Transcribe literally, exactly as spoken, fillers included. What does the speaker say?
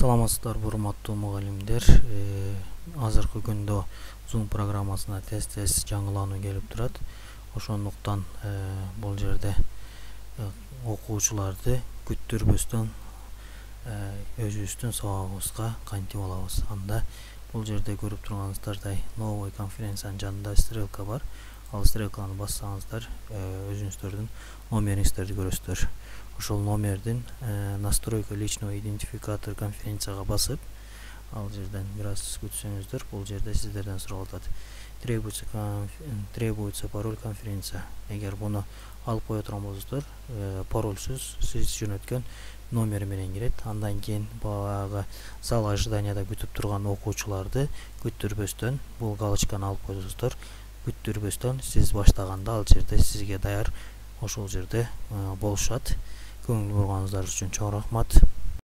Саламатсыздар, урматтуу мугалимдер. Азыркы күндө Zoom программасына тез-тез жаңылануу келип турат. Ошондуктан бул жерде окуучуларды күттүрбөстөн өзүбүздүн сабагыбызга кантип алабыз. Анда бул жерде көрүп турганыңыздардай новый конференциянын жанында стрелка бар. Ал стрелканы бассаңыздар өзүңүздөрдүн номериңиздерди көрөсүздөр. Ошол номердин настройка личного идентификатора конференцияга басып, ал жерден бир аз күтсөңүздөр, бул жерде сиздерден суралып атат. Требуется требуется пароль конференция. Эгер буну алып кое турган болсоңуздар, парольсуз сиз жөнөткөн номер менен кирет. Андан кийин баягы зал ожиданияда күтүп турган окуучуларды күттүрбөстөн бул галочканы алып койсоңуздар, күттүрбөстөн сиз баштаганда ал жерде сизге даяр ошол жерде болушат. Көңүл бурганыңыздар үчүн чоң рахмат.